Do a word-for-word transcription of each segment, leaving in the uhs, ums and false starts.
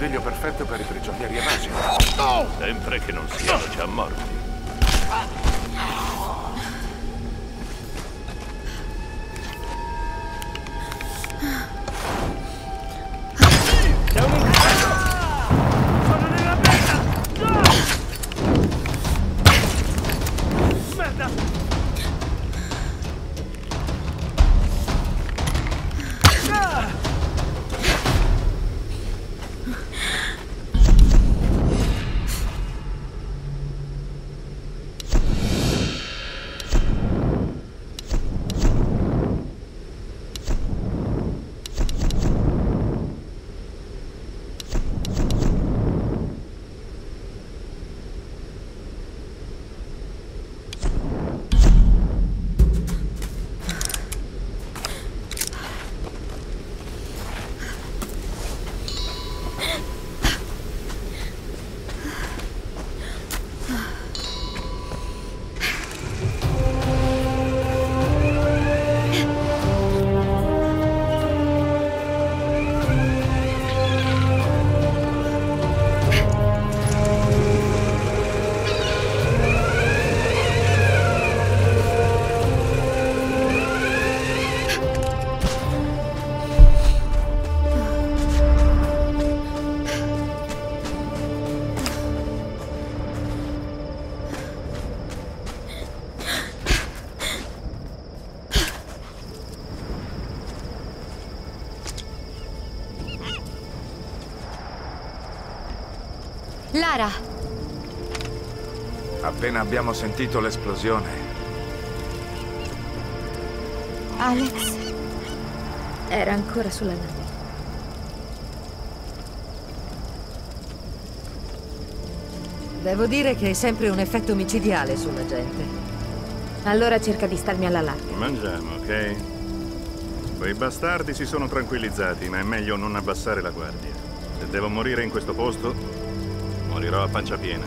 risveglio perfetto per i prigionieri evasi. Sempre che non siano già morti. Lara! Appena abbiamo sentito l'esplosione. Alex era ancora sulla nave. Devo dire che è sempre un effetto micidiale sulla gente. Allora cerca di starmi alla larga. Mangiamo, ok? Quei bastardi si sono tranquillizzati, ma è meglio non abbassare la guardia. Se devo morire in questo posto, morirò a pancia piena.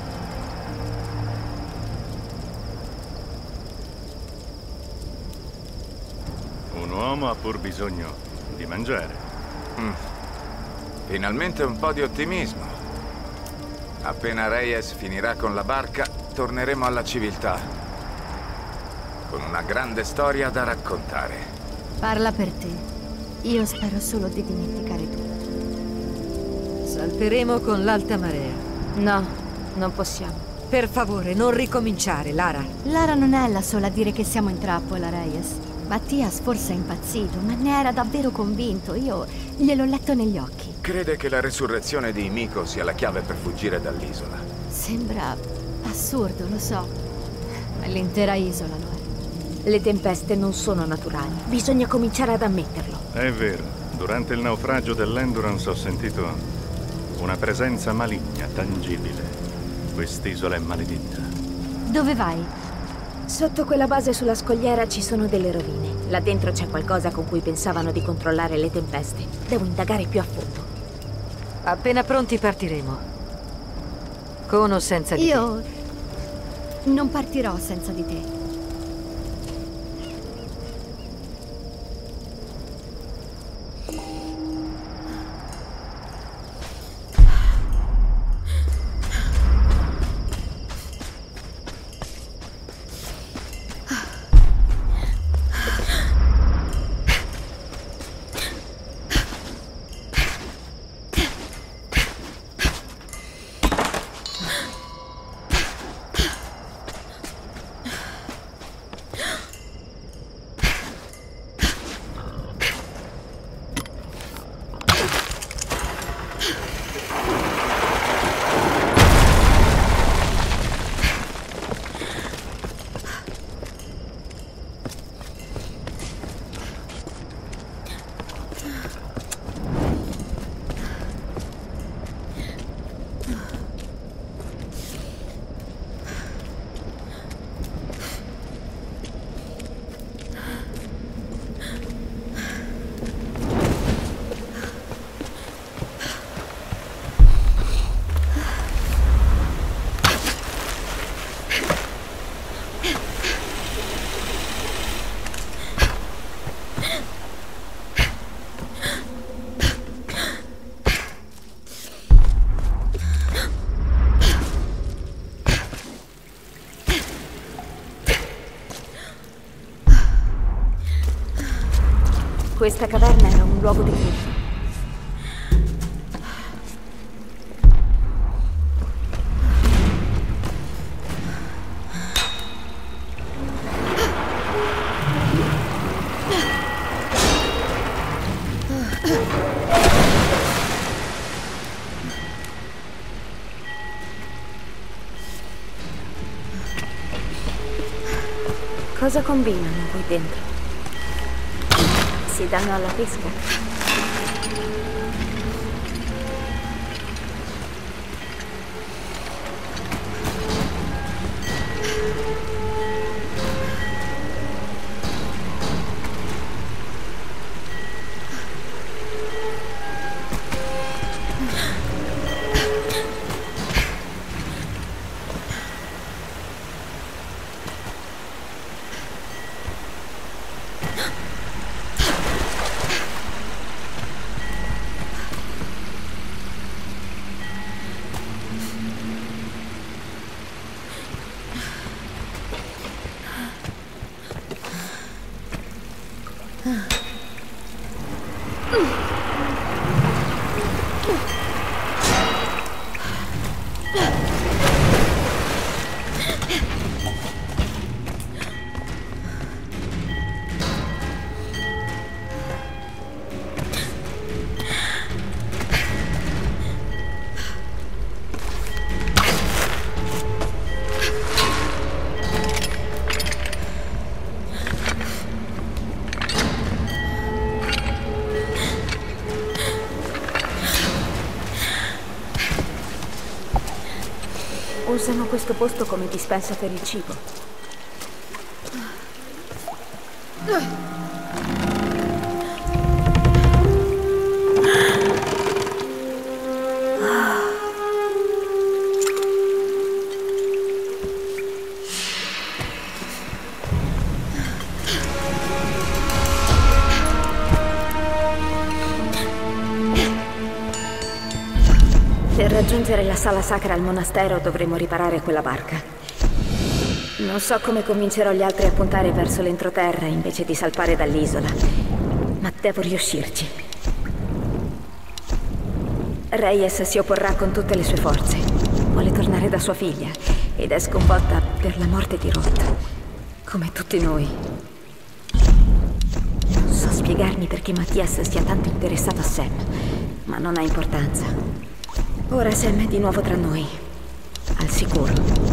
Un uomo ha pur bisogno di mangiare. Mm. Finalmente un po' di ottimismo. Appena Reyes finirà con la barca, torneremo alla civiltà. Con una grande storia da raccontare. Parla per te. Io spero solo di dimenticare tutto. Salteremo con l'alta marea. No, non possiamo. Per favore, non ricominciare, Lara. Lara non è la sola a dire che siamo in trappola, Reyes. Mattias forse è impazzito, ma ne era davvero convinto. Io gliel'ho letto negli occhi. Crede che la resurrezione di Miko sia la chiave per fuggire dall'isola. Sembra assurdo, lo so. Ma l'intera isola lo è. Le tempeste non sono naturali. Bisogna cominciare ad ammetterlo. È vero. Durante il naufragio dell'Endurance ho sentito una presenza maligna, tangibile. Quest'isola è maledetta. Dove vai? Sotto quella base sulla scogliera ci sono delle rovine. Là dentro c'è qualcosa con cui pensavano di controllare le tempeste. Devo indagare più a fondo. Appena pronti partiremo. Con o senza di Io non partirò senza di te. Questa caverna era un luogo di culto. Cosa combinano qui dentro? Si danno alla pesca? Usano questo posto come dispensa per il cibo. Per raggiungere la sala sacra al monastero dovremo riparare quella barca. Non so come convincerò gli altri a puntare verso l'entroterra invece di salpare dall'isola, ma devo riuscirci. Reyes si opporrà con tutte le sue forze. Vuole tornare da sua figlia ed è sconvolta per la morte di Roth, come tutti noi. Non so spiegarmi perché Mattias sia tanto interessato a Sam, ma non ha importanza. Ora Sam è di nuovo tra noi, al sicuro.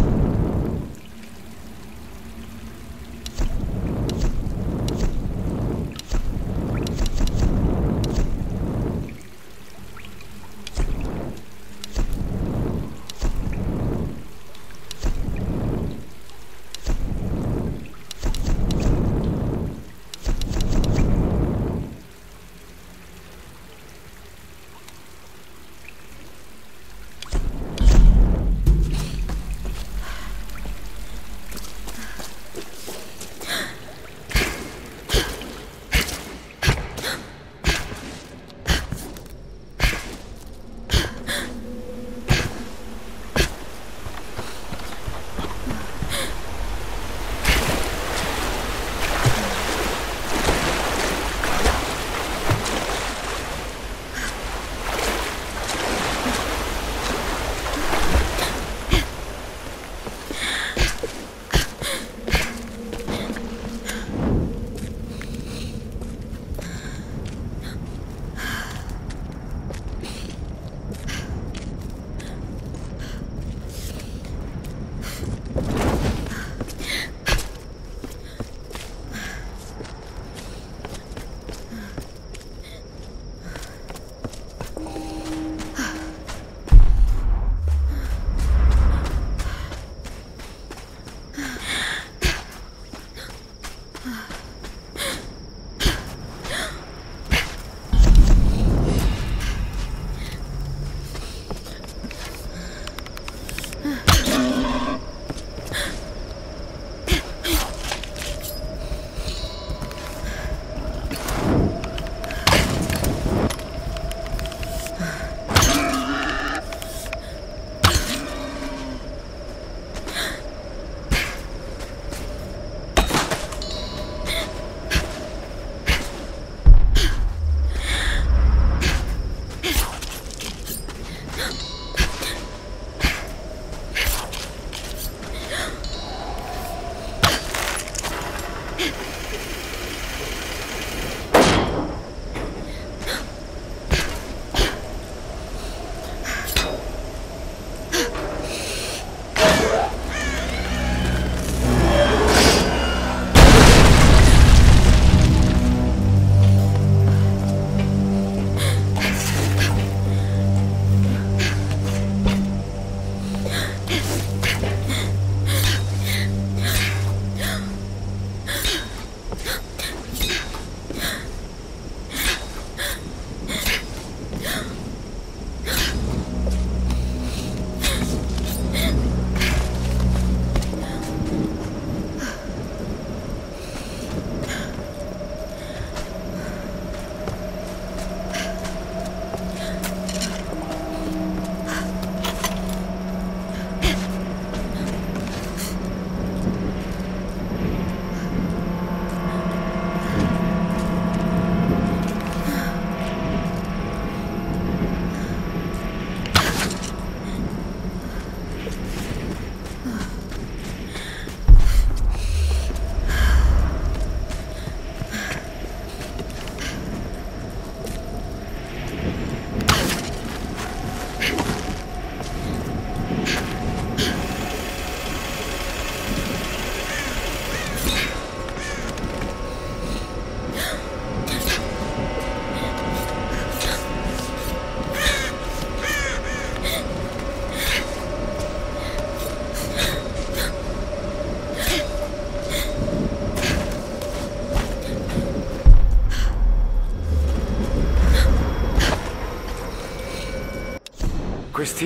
questi...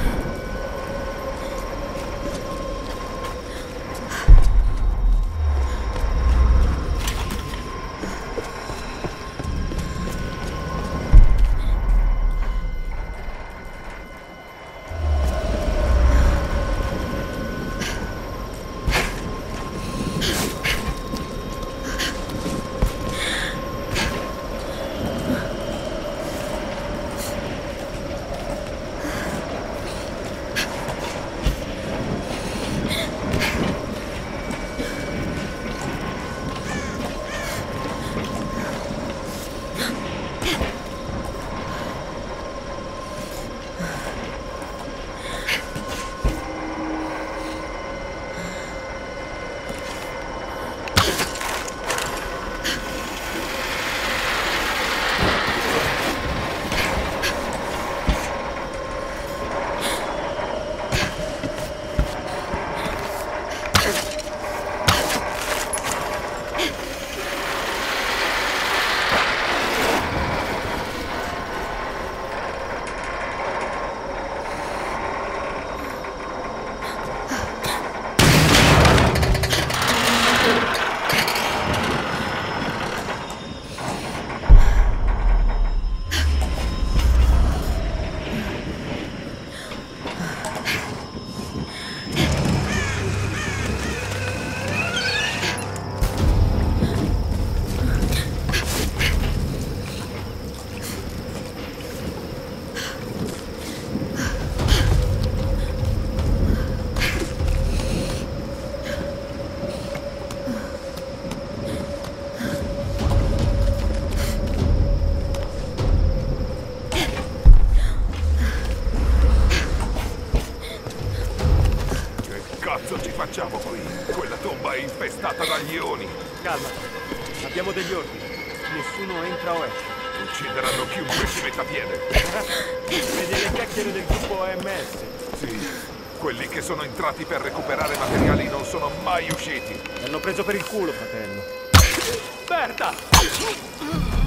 Cazzo ci facciamo qui? Quella tomba è infestata dagli Oni. Calma, abbiamo degli ordini. Nessuno entra o esce. Uccideranno chiunque ci metta piede. Vedi le chiacchiere del gruppo O M S? Sì, quelli che sono entrati per recuperare materiali non sono mai usciti. Mi hanno preso per il culo, fratello. Berta!